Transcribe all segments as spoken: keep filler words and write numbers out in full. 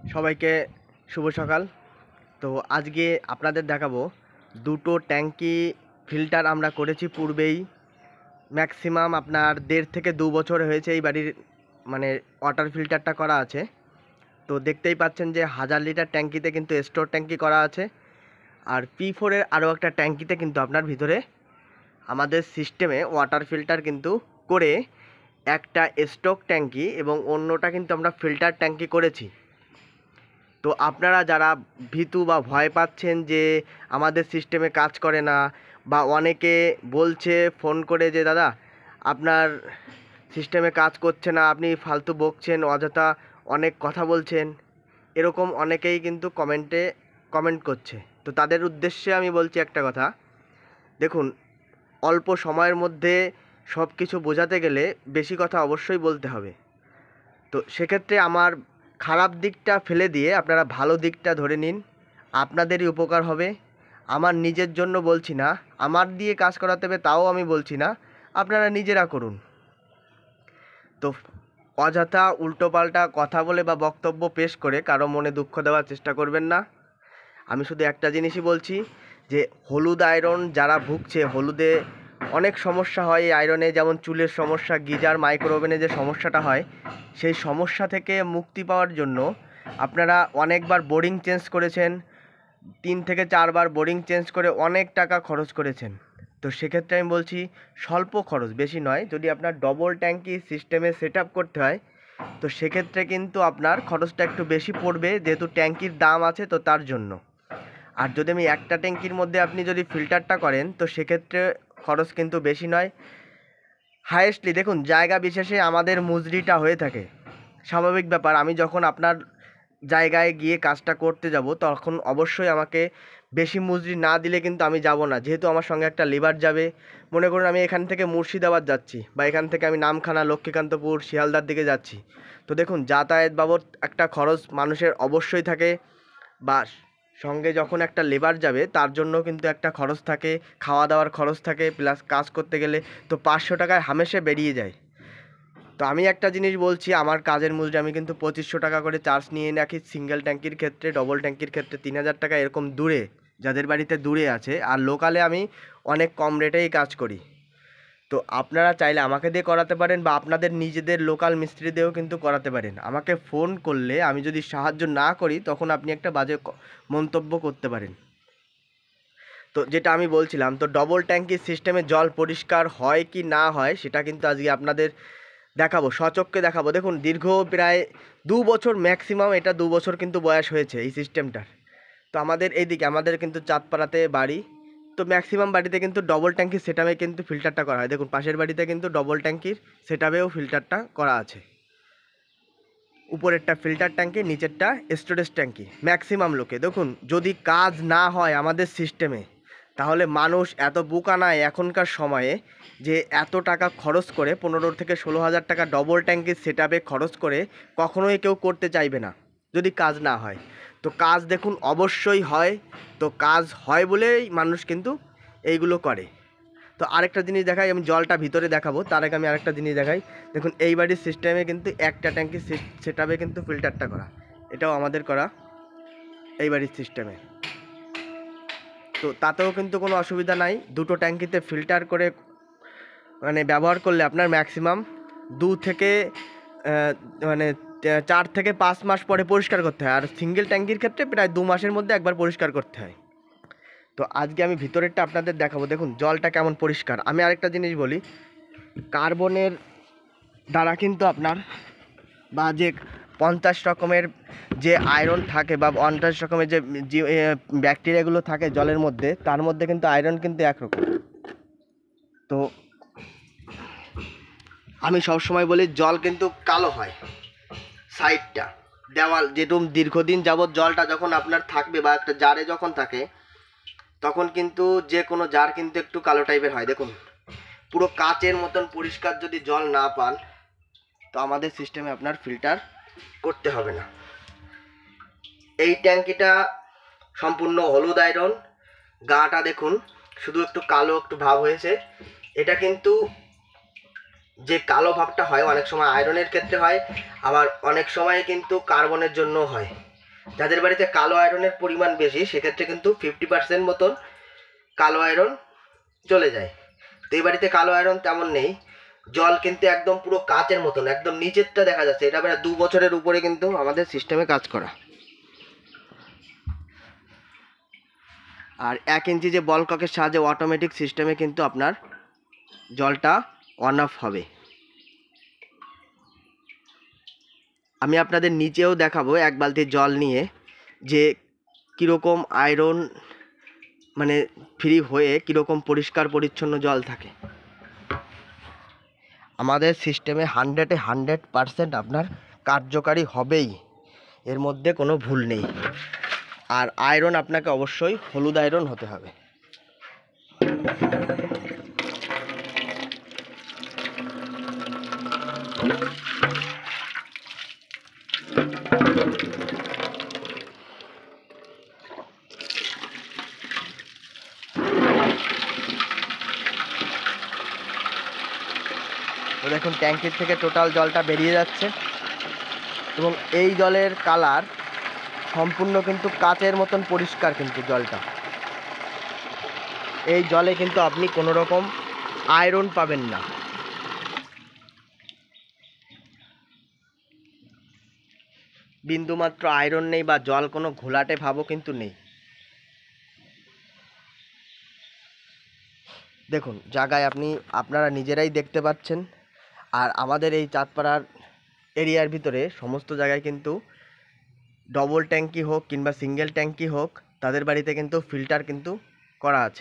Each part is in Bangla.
সবাইকে শুভ সকাল। তো আজকে আপনাদের দেখাবো দুটো ট্যাঙ্কি ফিল্টার আমরা করেছি পূর্বেই। ম্যাক্সিমাম আপনার দেড় থেকে দু বছর হয়েছে এই বাড়ির মানে ওয়াটার ফিল্টারটা করা আছে। তো দেখতেই পাচ্ছেন যে হাজার লিটার ট্যাঙ্কিতে কিন্তু স্টোর ট্যাঙ্কি করা আছে, আর পি ফোরের আরও একটা ট্যাঙ্কিতে কিন্তু আপনার ভিতরে আমাদের সিস্টেমে ওয়াটার ফিল্টার কিন্তু করে একটা স্টক ট্যাঙ্কি এবং অন্যটা কিন্তু আমরা ফিল্টার ট্যাঙ্কি করেছি। তো আপনারা যারা ভীতু বা ভয় পাচ্ছেন যে আমাদের সিস্টেমে কাজ করে না, বা অনেকে বলছে ফোন করে যে দাদা আপনার সিস্টেমে কাজ করছে না, আপনি ফালতু বকছেন, অযথা অনেক কথা বলছেন, এরকম অনেকেই কিন্তু কমেন্টে কমেন্ট করছে। তো তাদের উদ্দেশ্যে আমি বলছি একটা কথা, দেখুন অল্প সময়ের মধ্যে সব কিছু বোঝাতে গেলে বেশি কথা অবশ্যই বলতে হবে। তো সেক্ষেত্রে আমার খারাপ দিকটা ফেলে দিয়ে আপনারা ভালো দিকটা ধরে নিন, আপনাদেরই উপকার হবে। আমার নিজের জন্য বলছি না, আমার দিয়ে কাজ করাতে হবে তাও আমি বলছি না, আপনারা নিজেরা করুন। তো অযথা উল্টোপাল্টা কথা বলে বা বক্তব্য পেশ করে কারো মনে দুঃখ দেওয়ার চেষ্টা করবেন না। আমি শুধু একটা জিনিসই বলছি যে হলুদ আয়রন যারা ভুগছে, হলুদে অনেক সমস্যা হয় এই আয়রনে, যেমন চুলের সমস্যা, গিজার, মাইক্রো ওভেনে যে সমস্যাটা হয়, সেই সমস্যা থেকে মুক্তি পাওয়ার জন্য আপনারা অনেকবার বোরিং চেঞ্জ করেছেন, তিন থেকে চারবার বোরিং চেঞ্জ করে অনেক টাকা খরচ করেছেন। তো সেক্ষেত্রে আমি বলছি স্বল্প খরচ, বেশি নয়, যদি আপনার ডবল ট্যাঙ্কি সিস্টেমে সেট আপ করতে হয় তো সেক্ষেত্রে কিন্তু আপনার খরচটা একটু বেশি পড়বে, যেহেতু ট্যাঙ্কির দাম আছে তো তার জন্য। আর যদি আমি একটা ট্যাঙ্কির মধ্যে আপনি যদি ফিল্টারটা করেন তো সেক্ষেত্রে খরচ কিন্তু বেশি নয়। হায়েস্টলি দেখুন জায়গা বিশেষে আমাদের মজুরিটা হয়ে থাকে, স্বাভাবিক ব্যাপার। আমি যখন আপনার জায়গায় গিয়ে কাজটা করতে যাব তখন অবশ্যই আমাকে বেশি মজুরি না দিলে কিন্তু আমি যাব না, যেহেতু আমার সঙ্গে একটা লেবার যাবে। মনে করুন আমি এখান থেকে মুর্শিদাবাদ যাচ্ছি, বা এখান থেকে আমি নামখানা, লক্ষ্মীকান্তপুর, শিয়ালদার দিকে যাচ্ছি। তো দেখুন যাতায়াত বাবদ একটা খরচ মানুষের অবশ্যই থাকে, বা সঙ্গে যখন একটা লেবার যাবে তার জন্য কিন্তু একটা খরচ থাকে, খাওয়া দাওয়ার খরচ থাকে, প্লাস কাজ করতে গেলে তো পাঁচশো টাকায় হামেশা বেরিয়ে যায়। তো আমি একটা জিনিস বলছি, আমার কাজের মজুরি আমি কিন্তু পঁচিশশো টাকা করে চার্জ নিয়ে রাখি সিঙ্গেল ট্যাঙ্কির ক্ষেত্রে, ডবল ট্যাঙ্কির ক্ষেত্রে তিন হাজার টাকা, এরকম দূরে যাদের বাড়িতে দূরে আছে। আর লোকালে আমি অনেক কম রেটেই কাজ করি। তো আপনারা চাইলে আমাকে দিয়ে করাতে পারেন, বা আপনাদের নিজেদের লোকাল মিস্ত্রি দিয়েও কিন্তু করাতে পারেন। আমাকে ফোন করলে আমি যদি সাহায্য না করি তখন আপনি একটা বাজে মন্তব্য করতে পারেন। তো যেটা আমি বলছিলাম, তো ডবল ট্যাঙ্কির সিস্টেমে জল পরিষ্কার হয় কি না হয় সেটা কিন্তু আজকে আপনাদের দেখাবো, সচক্ষে দেখাবো। দেখুন দীর্ঘ প্রায় দু বছর, ম্যাক্সিমাম এটা দু বছর কিন্তু বয়স হয়েছে এই সিস্টেমটার। তো আমাদের এইদিকে, আমাদের কিন্তু চাঁদপাড়াতে বাড়ি, তো ম্যাক্সিমাম বাড়িতে কিন্তু ডবল ট্যাঙ্কির সেটআপে কিন্তু ফিল্টারটা করা হয়। দেখুন পাশের বাড়িতে কিন্তু ডবল ট্যাঙ্কির সেটআপেও ফিল্টারটা করা আছে, উপরেরটা ফিল্টার ট্যাঙ্কি, নিচেরটা স্টোরেজ ট্যাঙ্কি। ম্যাক্সিমাম লোকে দেখুন যদি কাজ না হয় আমাদের সিস্টেমে, তাহলে মানুষ এত বোকা নয় এখনকার সময়ে যে এত টাকা খরচ করে, পনেরো থেকে ষোলো হাজার টাকা ডবল ট্যাঙ্কির সেট আপে খরচ করে কখনোই কেউ করতে চাইবে না যদি কাজ না হয়। তো কাজ দেখুন অবশ্যই হয়, তো কাজ হয় বলেই মানুষ কিন্তু এইগুলো করে। তো আরেকটা জিনিস দেখাই, আমি জলটা ভিতরে দেখাবো তার আগে আমি আরেকটা জিনিস দেখাই। দেখুন এই বাড়ির সিস্টেমে কিন্তু একটা ট্যাঙ্কি সেট আপে কিন্তু ফিল্টারটা করা, এটাও আমাদের করা এই বাড়ির সিস্টেমে। তো তাতেও কিন্তু কোনো অসুবিধা নাই, দুটো ট্যাঙ্কিতে ফিল্টার করে মানে ব্যবহার করলে আপনার ম্যাক্সিমাম দু থেকে মানে চার থেকে পাঁচ মাস পরে পরিষ্কার করতে হয়, আর সিঙ্গেল ট্যাঙ্কির ক্ষেত্রে প্রায় দু মাসের মধ্যে একবার পরিষ্কার করতে হয়। তো আজকে আমি ভিতরেরটা আপনাদের দেখাবো, দেখুন জলটা কেমন পরিষ্কার। আমি আরেকটা জিনিস বলি, কার্বনের দ্বারা কিন্তু আপনার বা যে পঞ্চাশ রকমের যে আয়রন থাকে বা পঞ্চাশ রকমের যে ব্যাকটেরিয়াগুলো থাকে জলের মধ্যে, তার মধ্যে কিন্তু আয়রন কিন্তু একরকম। তো আমি সবসময় বলি জল কিন্তু কালো হয় সাইডটা, দেওয়াল যেরকম দীর্ঘদিন যাবৎ জলটা যখন আপনার থাকবে বা একটা জারে যখন থাকে তখন কিন্তু যে কোনো জার কিন্তু একটু কালো টাইপের হয়। দেখুন পুরো কাচের মতন পরিষ্কার যদি জল না পান তো আমাদের সিস্টেমে আপনার ফিল্টার করতে হবে না। এই ট্যাঙ্কিটা সম্পূর্ণ হলুদ আয়রন, গাটা দেখুন শুধু একটু কালো একটু ভাব হয়েছে। এটা কিন্তু যে কালো ভাবটা হয় অনেক সময় আয়রনের ক্ষেত্রে হয়, আবার অনেক সময় কিন্তু কার্বনের জন্য হয়। যাদের বাড়িতে কালো আয়রনের পরিমাণ বেশি সেক্ষেত্রে কিন্তু ফিফটি পার্সেন্ট মতন কালো আয়রন চলে যায়। তো এই বাড়িতে কালো আয়রন তেমন নেই, জল কিন্তু একদম পুরো কাচের মতন একদম নিচেরটা দেখা যাচ্ছে। এটা প্রায় দু বছরের উপরে কিন্তু আমাদের সিস্টেমে কাজ করা। আর এক ইঞ্চি যে বল ককের সাহায্যে অটোমেটিক সিস্টেমে কিন্তু আপনার জলটা অন অফ হবে। আমি আপনাদের নিচেও দেখাবো এক বালতি জল নিয়ে যে কীরকম আয়রন মানে ফ্রি হয়ে কীরকম পরিষ্কার পরিচ্ছন্ন জল থাকে। আমাদের সিস্টেমে হান্ড্রেডে হান্ড্রেড পারসেন্ট আপনার কার্যকারী হবেই, এর মধ্যে কোনো ভুল নেই। আর আয়রন আপনাকে অবশ্যই হলুদ আয়রন হতে হবে। তো দেখুন ট্যাঙ্কির থেকে টোটাল জলটা বেরিয়ে যাচ্ছে এবং এই জলের কালার সম্পূর্ণ কিন্তু কাচের মতন পরিষ্কার কিন্তু জলটা। এই জলে কিন্তু আপনি কোনো রকম আয়রন পাবেন না। বিন্দুমাত্র আয়রন নেই বা জল কোনো ঘোলাটে ভাবও কিন্তু নেই। দেখুন জায়গায় আপনি আপনারা নিজেরাই দেখতে পাচ্ছেন। আর আমাদের এই চাঁদপাড়ার এরিয়ার ভিতরে সমস্ত জায়গায় কিন্তু ডবল ট্যাঙ্কি হোক কিংবা সিঙ্গেল ট্যাঙ্কি হোক তাদের বাড়িতে কিন্তু ফিল্টার কিন্তু করা আছে।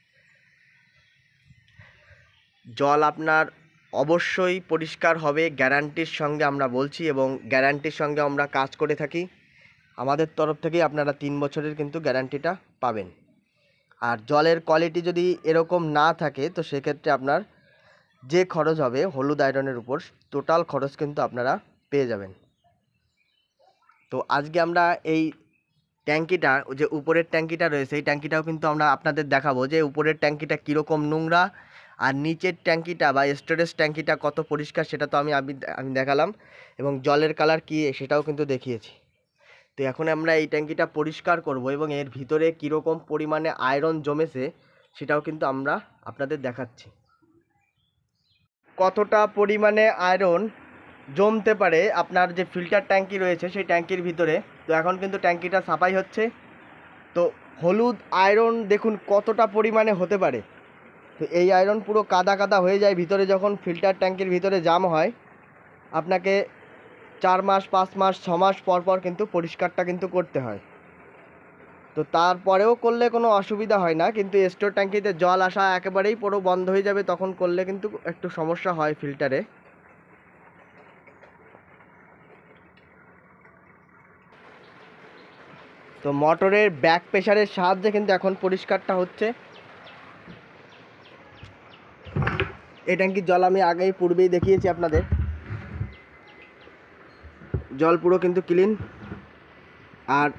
জল আপনার অবশ্যই পরিষ্কার হবে গ্যারান্টির সঙ্গে আমরা বলছি, এবং গ্যারান্টির সঙ্গে আমরা কাজ করে থাকি। আমাদের তরফ থেকেই আপনারা তিন বছরের কিন্তু গ্যারান্টিটা পাবেন। আর জলের কোয়ালিটি যদি এরকম না থাকে তো সেক্ষেত্রে আপনার যে খরচ হবে হলুদ আয়রনের উপর টোটাল খরচ কিন্তু আপনারা পেয়ে যাবেন। তো আজকে আমরা এই ট্যাঙ্কিটা যে উপরের ট্যাঙ্কিটা রয়েছে এই ট্যাঙ্কিটাও কিন্তু আমরা আপনাদের দেখাবো যে উপরের ট্যাঙ্কিটা কীরকম নোংরা আর নিচের ট্যাঙ্কিটা বা স্টোরেজ ট্যাঙ্কিটা কত পরিষ্কার সেটা তো আমি আমি দেখালাম, এবং জলের কালার কী সেটাও কিন্তু দেখিয়েছি। তো এখন আমরা এই ট্যাঙ্কিটা পরিষ্কার করব এবং এর ভিতরে কীরকম পরিমাণে আয়রন জমেছে সেটাও কিন্তু আমরা আপনাদের দেখাচ্ছি। কতটা পরিমাণে আয়রন জমতে পারে আপনার যে ফিল্টার ট্যাঙ্কি রয়েছে সেই ট্যাঙ্কির ভিতরে। তো এখন কিন্তু ট্যাঙ্কিটা সাফাই হচ্ছে। তো হলুদ আয়রন দেখুন কতটা পরিমাণে হতে পারে। তো এই আয়রন পুরো কাদা কাদা হয়ে যায় ভিতরে, যখন ফিল্টার ট্যাঙ্কির ভিতরে জাম হয় আপনাকে চার মাস পাঁচ মাস ছ মাস পর পর কিন্তু পরিষ্কারটা কিন্তু করতে হয়। তো তারপরেও করলে কোনো অসুবিধা হয় না, কিন্তু স্টোর ট্যাঙ্কিতে জল আসা একেবারেই পুরো বন্ধ হয়ে যাবে তখন করলে কিন্তু একটু সমস্যা হয় ফিল্টারে। তো মোটরের ব্যাক প্রেসারের সাহায্যে কিন্তু এখন পরিষ্কারটা হচ্ছে। এই ট্যাঙ্কির জল আমি আগেই পূর্বেই দেখিয়েছি আপনাদের, জল পুরো কিন্তু ক্লিন। আর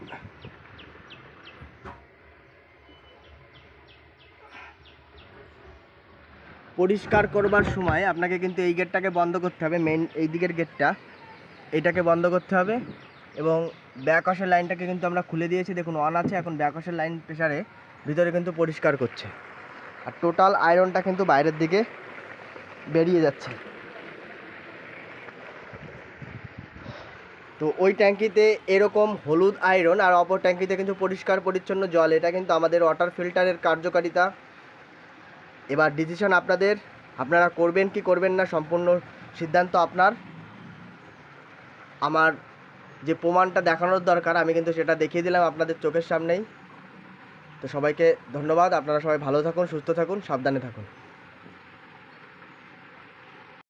পরিষ্কার করবার সময় আপনাকে কিন্তু এই গেটটাকে বন্ধ করতে হবে, মেইন এই দিকের গেটটা এইটাকে বন্ধ করতে হবে, এবং ব্যাক ওয়াশের লাইনটাকে কিন্তু আমরা খুলে দিয়েছি। দেখুন অন আছে, এখন ব্যাক ওয়াশের লাইন প্রেসারে ভিতরে কিন্তু পরিষ্কার করছে। আর টোটাল আয়রনটা কিন্তু বাইরের দিকে বেরিয়ে যাচ্ছে। তো ওই ট্যাঙ্কিতে এরকম হলুদ আয়রন আর অপর ট্যাঙ্কিতে কিন্তু পরিষ্কার পরিচ্ছন্ন জল। এটা কিন্তু আমাদের ওয়াটার ফিল্টারের কার্যকারিতা। এবার ডিসিশন আপনাদের, আপনারা করবেন কি করবেন না সম্পূর্ণ সিদ্ধান্ত আপনার। আমার যে প্রমাণটা দেখানোর দরকার আমি কিন্তু সেটা দেখিয়ে দিলাম আপনাদের চোখের সামনেই। তো সবাইকে ধন্যবাদ। আপনারা সবাই ভালো থাকুন, সুস্থ থাকুন, সাবধানে থাকুন।